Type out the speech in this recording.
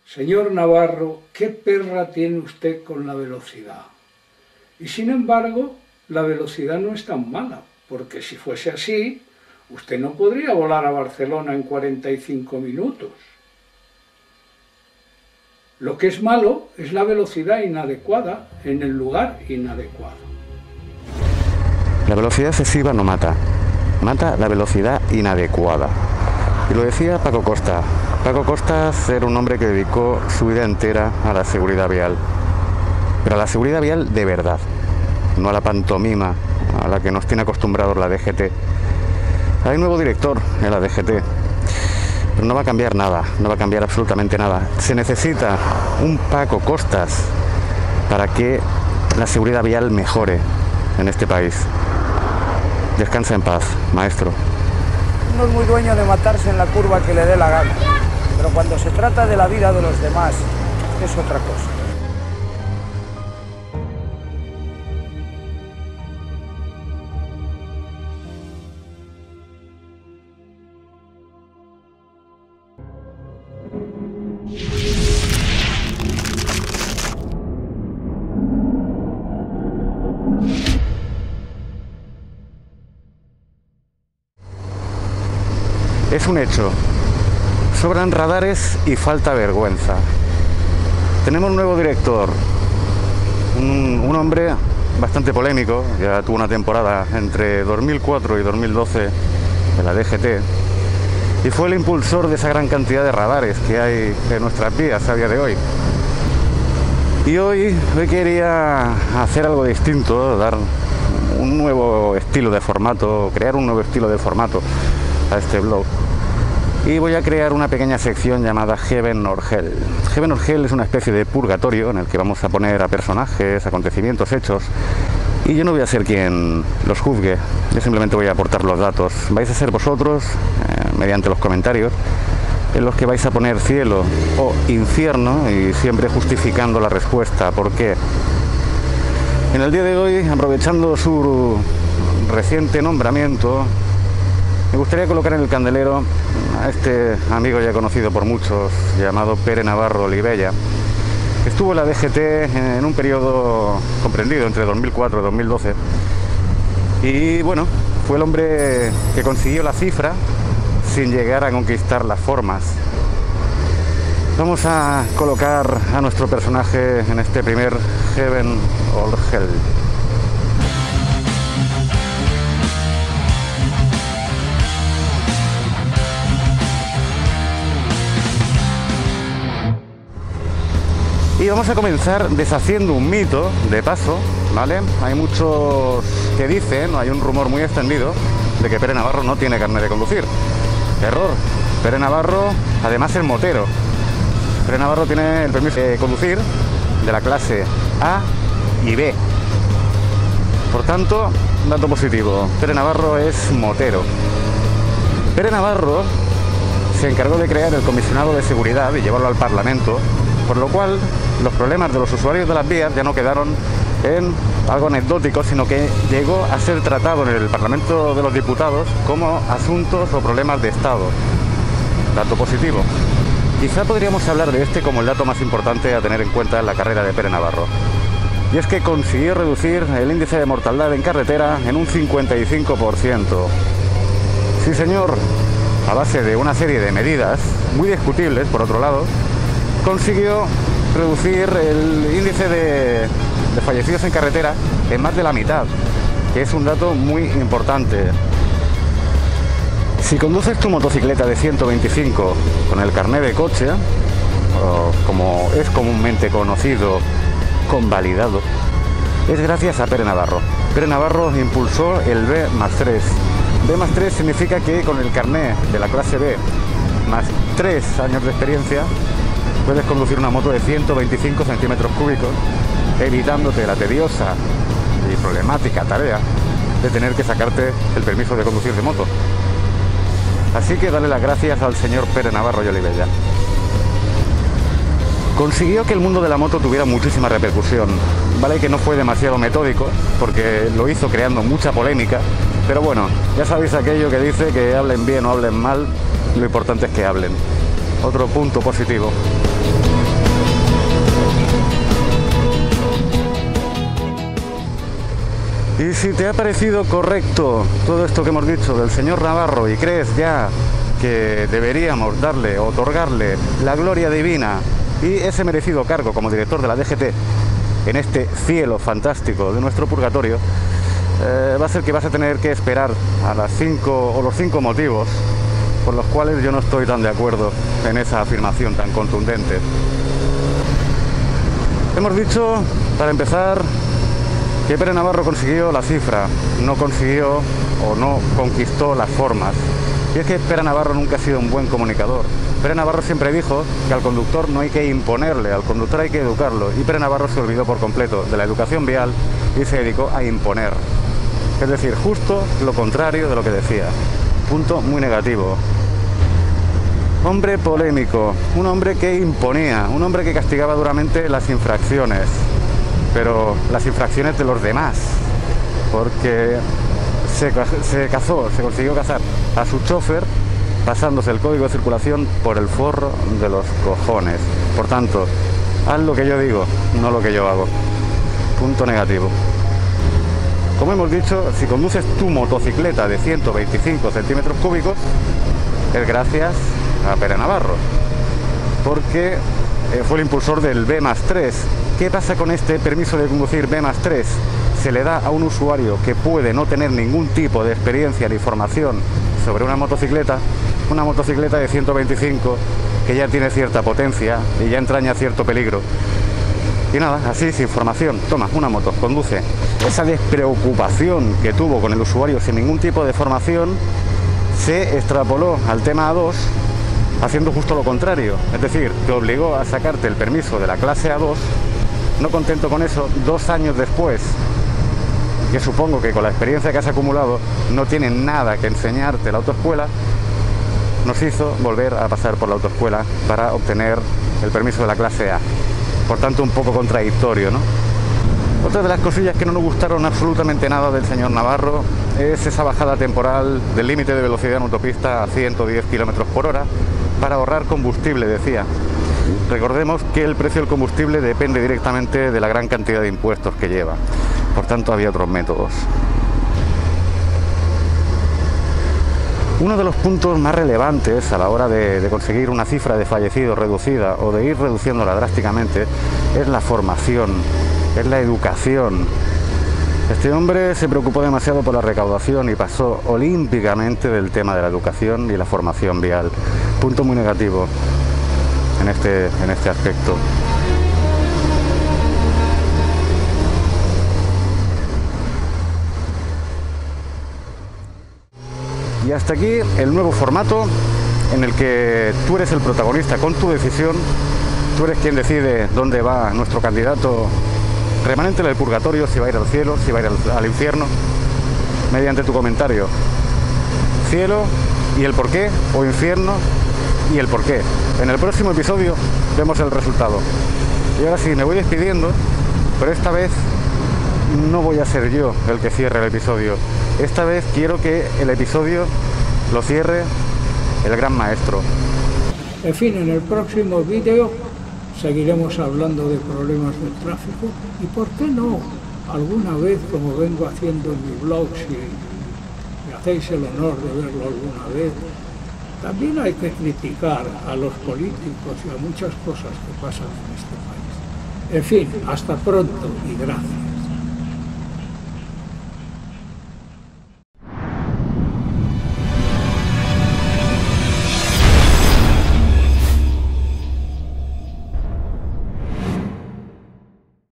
Señor Navarro, ¿qué perra tiene usted con la velocidad? Y sin embargo, la velocidad no es tan mala, porque si fuese así, usted no podría volar a Barcelona en 45 minutos. Lo que es malo es la velocidad inadecuada en el lugar inadecuado. La velocidad excesiva no mata, mata la velocidad inadecuada. Y lo decía Paco Costa. Paco Costas era un hombre que dedicó su vida entera a la seguridad vial. Pero a la seguridad vial de verdad, no a la pantomima a la que nos tiene acostumbrados la DGT. Hay nuevo director en la DGT, pero no va a cambiar nada, no va a cambiar absolutamente nada. Se necesita un Paco Costas para que la seguridad vial mejore en este país. Descansa en paz, maestro. No es muy dueño de matarse en la curva que le dé la gana, pero cuando se trata de la vida de los demás, es otra cosa. Es un hecho. Sobran radares y falta vergüenza. Tenemos un nuevo director, un hombre bastante polémico, ya tuvo una temporada entre 2004 y 2012 de la DGT y fue el impulsor de esa gran cantidad de radares que hay en nuestras vías a día de hoy. Y hoy quería hacer algo distinto, dar un nuevo estilo de formato, crear un nuevo estilo de formato a este blog. Y voy a crear una pequeña sección llamada Heaven or Hell. Heaven or Hell es una especie de purgatorio en el que vamos a poner a personajes, acontecimientos, hechos. Y yo no voy a ser quien los juzgue, yo simplemente voy a aportar los datos. Vais a ser vosotros, mediante los comentarios, en los que vais a poner cielo o infierno y siempre justificando la respuesta. ¿Por qué? En el día de hoy, aprovechando su reciente nombramiento, me gustaría colocar en el candelero a este amigo ya conocido por muchos, llamado Pere Navarro Olivella. Estuvo en la DGT en un periodo comprendido entre 2004 y 2012. Y bueno, fue el hombre que consiguió la cifra sin llegar a conquistar las formas. Vamos a colocar a nuestro personaje en este primer Heaven or Hell. Y vamos a comenzar deshaciendo un mito, de paso, ¿vale? Hay muchos que dicen, hay un rumor muy extendido, de que Pere Navarro no tiene carnet de conducir. Error. Pere Navarro, además, es motero. Pere Navarro tiene el permiso de conducir de la clase A y B. Por tanto, dato positivo, Pere Navarro es motero. Pere Navarro se encargó de crear el comisionado de seguridad y llevarlo al Parlamento, por lo cual los problemas de los usuarios de las vías ya no quedaron en algo anecdótico, sino que llegó a ser tratado en el Parlamento de los Diputados como asuntos o problemas de Estado. Dato positivo. Quizá podríamos hablar de este como el dato más importante a tener en cuenta en la carrera de Pere Navarro. Y es que consiguió reducir el índice de mortalidad en carretera en un 55%. Sí, señor, a base de una serie de medidas, muy discutibles por otro lado, consiguió reducir el índice de fallecidos en carretera en más de la mitad, que es un dato muy importante. Si conduces tu motocicleta de 125 con el carné de coche, o como es comúnmente conocido, convalidado, es gracias a Pere Navarro. Pere Navarro impulsó el B+3. B+3 significa que con el carné de la clase B más 3 años de experiencia puedes conducir una moto de 125 centímetros cúbicos, evitándote la tediosa y problemática tarea de tener que sacarte el permiso de conducir de moto. Así que dale las gracias al señor Pere Navarro y Olivella. Consiguió que el mundo de la moto tuviera muchísima repercusión. Vale que no fue demasiado metódico, porque lo hizo creando mucha polémica, pero bueno, ya sabéis aquello que dice que hablen bien o hablen mal, lo importante es que hablen. Otro punto positivo. Y si te ha parecido correcto todo esto que hemos dicho del señor Navarro y crees ya que deberíamos darle, otorgarle la gloria divina y ese merecido cargo como director de la DGT en este cielo fantástico de nuestro purgatorio, va a ser que vas a tener que esperar a las 5 o los 5 motivos por los cuales yo no estoy tan de acuerdo en esa afirmación tan contundente. Hemos dicho, para empezar, que Pere Navarro consiguió la cifra, no consiguió o no conquistó las formas. Y es que Pere Navarro nunca ha sido un buen comunicador. Pere Navarro siempre dijo que al conductor no hay que imponerle, al conductor hay que educarlo. Y Pere Navarro se olvidó por completo de la educación vial y se dedicó a imponer. Es decir, justo lo contrario de lo que decía. Punto muy negativo. Hombre polémico, un hombre que imponía, un hombre que castigaba duramente las infracciones. Pero las infracciones de los demás, porque se consiguió cazar a su chofer pasándose el código de circulación por el forro de los cojones. Por tanto, haz lo que yo digo, no lo que yo hago. Punto negativo. Como hemos dicho, si conduces tu motocicleta de 125 centímetros cúbicos, es gracias a Pere Navarro, porque fue el impulsor del B+3. ¿Qué pasa con este permiso de conducir B+3? Se le da a un usuario que puede no tener ningún tipo de experiencia ni formación sobre una motocicleta de 125 que ya tiene cierta potencia y ya entraña cierto peligro. Y nada, así, sin formación, toma, una moto, conduce. Esa despreocupación que tuvo con el usuario sin ningún tipo de formación se extrapoló al tema A2, haciendo justo lo contrario. Es decir, te obligó a sacarte el permiso de la clase A2. No contento con eso, 2 años después, que supongo que con la experiencia que has acumulado no tiene nada que enseñarte la autoescuela, nos hizo volver a pasar por la autoescuela para obtener el permiso de la clase A. Por tanto, un poco contradictorio, ¿no? Otra de las cosillas que no nos gustaron absolutamente nada del señor Navarro es esa bajada temporal del límite de velocidad en autopista a 110 km/h para ahorrar combustible, decía. Recordemos que el precio del combustible depende directamente de la gran cantidad de impuestos que lleva. Por tanto, había otros métodos. Uno de los puntos más relevantes a la hora de conseguir una cifra de fallecidos reducida o de ir reduciéndola drásticamente es la formación, es la educación. Este hombre se preocupó demasiado por la recaudación y pasó olímpicamente del tema de la educación y la formación vial. Punto muy negativo en este aspecto. Y hasta aquí el nuevo formato en el que tú eres el protagonista con tu decisión, tú eres quien decide dónde va nuestro candidato remanente del purgatorio, si va a ir al cielo, si va a ir al infierno, mediante tu comentario. Cielo y el porqué, o infierno y el porqué. En el próximo episodio vemos el resultado. Y ahora sí, me voy despidiendo, pero esta vez no voy a ser yo el que cierre el episodio. Esta vez quiero que el episodio lo cierre el gran maestro. En fin, en el próximo vídeo seguiremos hablando de problemas del tráfico y, ¿por qué no?, alguna vez, como vengo haciendo en mi blog, si me hacéis el honor de verlo alguna vez, también hay que criticar a los políticos y a muchas cosas que pasan en este país. En fin, hasta pronto y gracias.